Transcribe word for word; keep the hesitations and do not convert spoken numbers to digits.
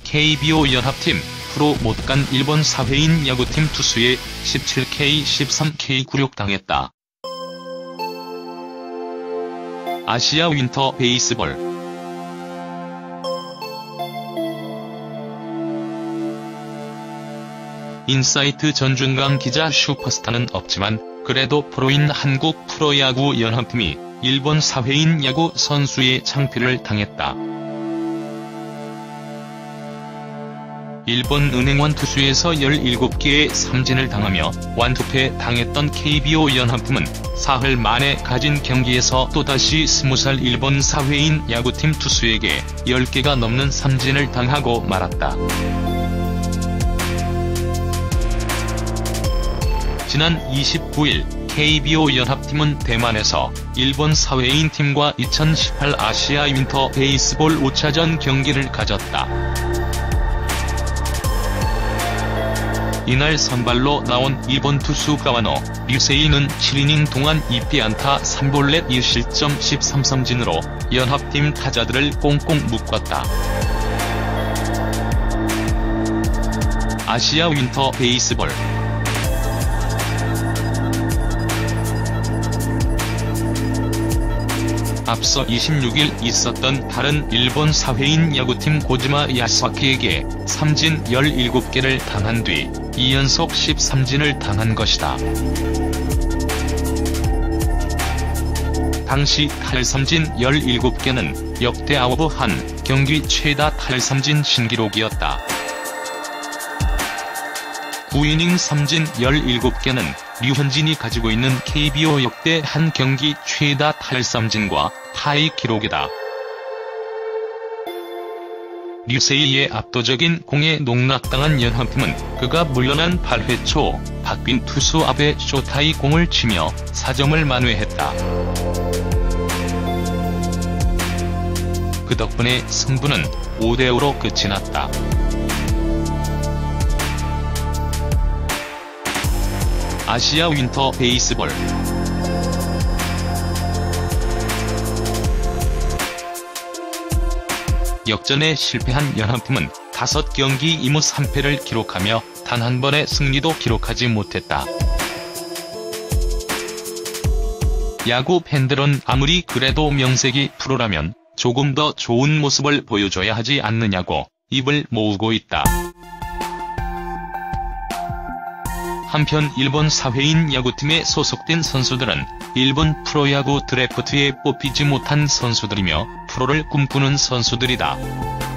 케이비오 연합팀 프로 못간 일본 사회인 야구팀 투수에 십칠 케이 십삼 케이 굴욕 당했다. 아시아 윈터 베이스볼 인사이트 전준강 기자 슈퍼스타는 없지만 그래도 프로인 한국 프로야구 연합팀이 일본 사회인 야구 선수의 창피를 당했다. 일본 은행원 투수에서 열일곱 개의 삼진을 당하며 완투패 당했던 케이비오 연합팀은 사흘 만에 가진 경기에서 또다시 스무 살 일본 사회인 야구팀 투수에게 열 개가 넘는 삼진을 당하고 말았다. 지난 이십구 일 케이비오 연합팀은 대만에서 일본 사회인 팀과 이천십팔 아시아 윈터 베이스볼 오 차전 경기를 가졌다. 이날 선발로 나온 일본 투수 가와노 류세이는 칠 이닝 동안 이 피 안타 삼 볼넷 일 실점 십삼 삼진으로 연합팀 타자들을 꽁꽁 묶었다. 아시아 윈터 베이스볼 앞서 이십육 일 있었던 다른 일본 사회인 야구팀 고지마 야스와키에게 삼진 열일곱 개를 당한 뒤 이 연속 십삼진을 당한 것이다. 당시 탈삼진 열일곱 개는 역대 아홉 한 경기 최다 탈삼진 신기록이었다. 구 이닝 삼진 열일곱 개는 류현진이 가지고 있는 케이비오 역대 한 경기 최다 탈삼진과 타이 기록이다. 류세이의 압도적인 공에 농락당한 연합팀은 그가 물러난 팔 회 초 박빈 투수 앞에 쇼타이 공을 치며 사 점을 만회했다. 그 덕분에 승부는 오 대 오로 끝이 났다. 아시아 윈터 베이스볼 역전에 실패한 연합팀은 다섯 경기 이 무 삼 패를 기록하며 단 한 번의 승리도 기록하지 못했다. 야구 팬들은 아무리 그래도 명색이 프로라면 조금 더 좋은 모습을 보여줘야 하지 않느냐고 입을 모으고 있다. 한편 일본 사회인 야구팀에 소속된 선수들은 일본 프로야구 드래프트에 뽑히지 못한 선수들이며 프로를 꿈꾸는 선수들이다.